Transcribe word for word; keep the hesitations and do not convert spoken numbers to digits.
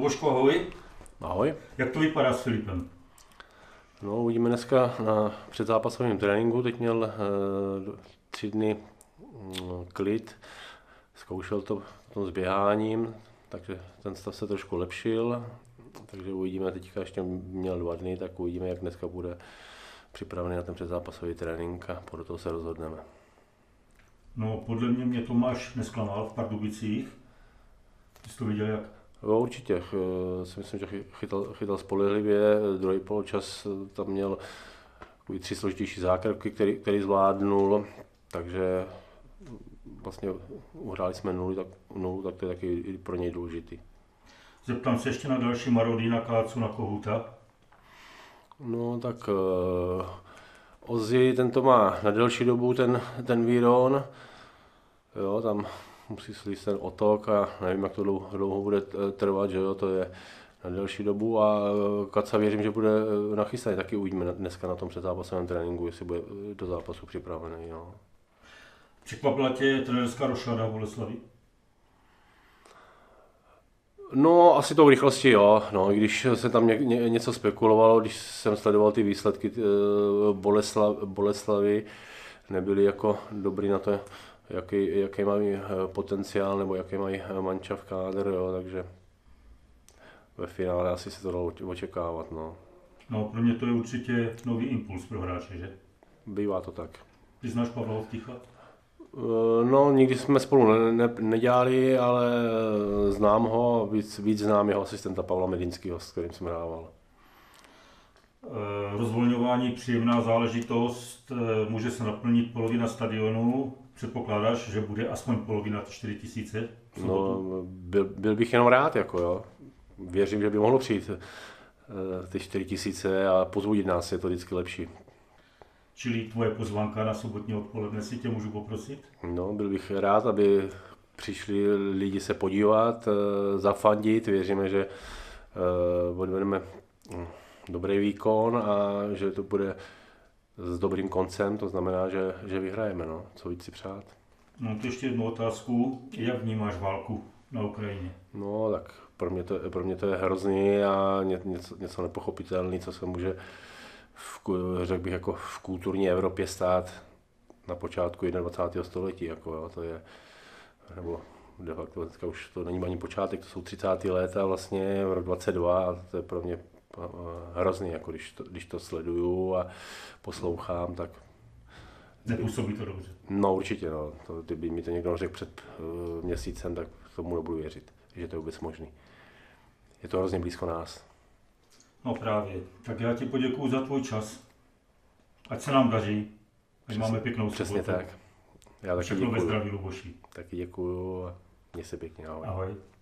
Luboško, ahoj. Ahoj. Jak to vypadá s Filipem? No, uvidíme dneska na předzápasovém tréninku. Teď měl e, tři dny mm, klid, zkoušel to tom s běháním, takže ten stav se trošku lepšil. Takže uvidíme, teďka ještě měl dva dny, tak uvidíme, jak dneska bude připravený na ten předzápasový trénink a podle toho se rozhodneme. No, podle mě mě Tomáš nesklamal v Pardubicích. Ty jsi to viděl jak? Jo, určitě. Si myslím, že chytal, chytal spolehlivě. Druhý poločas tam měl tři složitější zákroky, který, který zvládnul. Takže vlastně uhráli jsme nulu, tak, nulu, tak to je taky i pro něj důležitý. Zeptám se ještě na další marody, na Kácu, na Kohouta. No tak uh, Ozzy, ten to má na delší dobu, ten, ten výron. Jo, tam musí slíst ten otok a nevím, jak to dlouho, dlouho bude trvat, že jo, to je na delší dobu a Kaca věřím, že bude nachystaný, taky uvidíme dneska na tom předzápasovém tréninku, jestli bude do zápasu připravený. No. Překvapila tě trenérská rošada v Boleslavi? No, asi to v rychlosti, jo. No, když se tam ně, ně, něco spekulovalo, když jsem sledoval ty výsledky Boleslav, Boleslavy, nebyly jako dobrý na to, jaký, jaký mají potenciál nebo jaký mají mančav kádr, jo, takže ve finále asi se to dalo očekávat, no. No, pro mě to je určitě nový impuls pro hráče, že? Bývá to tak. Ty znáš Pavla Hovticha? No, nikdy jsme spolu ne, ne, nedělali, ale znám ho, víc, víc znám jeho asistenta Pavla Medinského, s kterým jsem hrával. Rozvolňování příjemná záležitost, může se naplnit polovina stadionu, předpokládáš, že bude aspoň polovina čtyři tisíce? No, byl, byl bych jenom rád, jako jo. Věřím, že by mohlo přijít ty čtyři tisíce a pozvodit nás, je to vždycky lepší. Čili tvoje pozvánka na sobotní odpoledne, si tě můžu poprosit? No, byl bych rád, aby přišli lidi se podívat, zafandit, věříme, že odvedeme dobrý výkon a že to bude s dobrým koncem, to znamená, že, že vyhrajeme, no. Co víc si přát. No, to ještě jednu otázku. Jak vnímáš válku na Ukrajině? No, tak pro mě to, pro mě to je hrozný a ně, něco, něco nepochopitelný, co se může v, řekl bych, jako v kulturní Evropě stát na počátku dvacátého prvního století, jako jo, to je, nebo de facto dneska už to není ani počátek, to jsou třicátá léta vlastně, rok dvacet dva a to je pro mě hrozný, jako když to, když to sleduju a poslouchám, tak... Nepůsobí to dobře? No určitě, no. To, kdyby mi to někdo řekl před uh, měsícem, tak tomu nebudu věřit, že to je vůbec možný. Je to hrozně blízko nás. No právě. Tak já ti poděkuju za tvůj čas. Ať se nám daří. Ať máme pěknou sobotu. Přesně tak. Já taky Všechno děkuju. ve zdraví, Luboši. Taky děkuju a měj se pěkně. Ahoj. Ahoj.